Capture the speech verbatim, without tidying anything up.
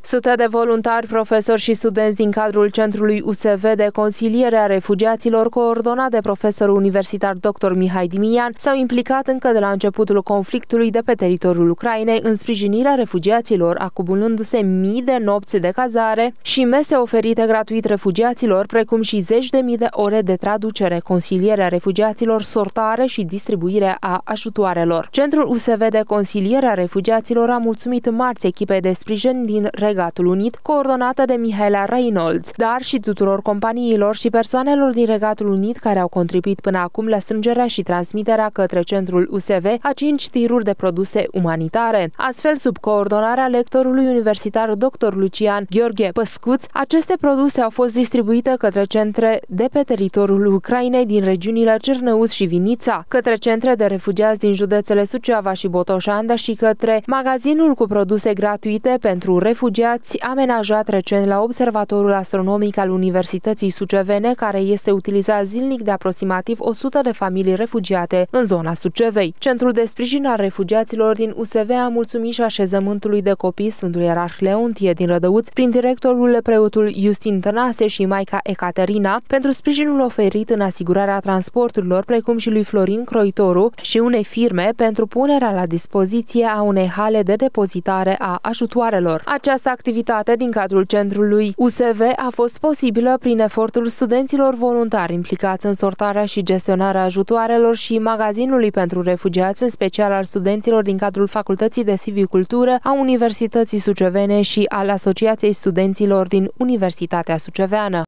Sute de voluntari, profesori și studenți din cadrul Centrului U S V de Consiliere a Refugiaților, coordonat de profesorul universitar doctor Mihai Dimian, s-au implicat încă de la începutul conflictului de pe teritoriul Ucrainei în sprijinirea refugiaților, acumulându-se mii de nopți de cazare și mese oferite gratuit refugiaților, precum și zeci de mii de ore de traducere, consilierea refugiaților, sortare și distribuire a ajutoarelor. Centrul U S V de Consiliere a Refugiaților a mulțumit marți echipei de sprijin din Regatul Unit, coordonată de Mihaela Reynolds, dar și tuturor companiilor și persoanelor din Regatul Unit care au contribuit până acum la strângerea și transmiterea către Centrul U S V a cinci tiruri de produse umanitare. Astfel, sub coordonarea lectorului universitar doctor Lucian Gheorghe Păscuț, aceste produse au fost distribuite către centre de pe teritoriul Ucrainei din regiunile Cernăuți și Vinița, către centre de refugiați din județele Suceava și Botoșani și către magazinul cu produse gratuite pentru refugiați amenajat recent la Observatorul Astronomic al Universității Sucevene, care este utilizat zilnic de aproximativ o sută de familii refugiate în zona Sucevei. Centrul de sprijin al refugiaților din U S V a mulțumit și așezământului de copii Sfântul Ierarh Leontie din Rădăuți, prin directorul preotul Justin Tănase și maica Ecaterina, pentru sprijinul oferit în asigurarea transporturilor, precum și lui Florin Croitoru și unei firme pentru punerea la dispoziție a unei hale de depozitare a ajutoarelor. Această activitate din cadrul centrului U S V a fost posibilă prin efortul studenților voluntari implicați în sortarea și gestionarea ajutoarelor și magazinului pentru refugiați, în special al studenților din cadrul Facultății de Civicultură a Universității Sucevene și al Asociației Studenților din Universitatea Suceveană.